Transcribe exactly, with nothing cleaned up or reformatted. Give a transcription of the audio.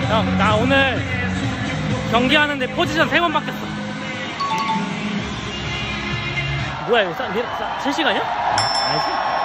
형, 나 오늘 경기하는데 포지션 세 번 바뀌었어. 뭐야, 이거 실시간이야? 아니지?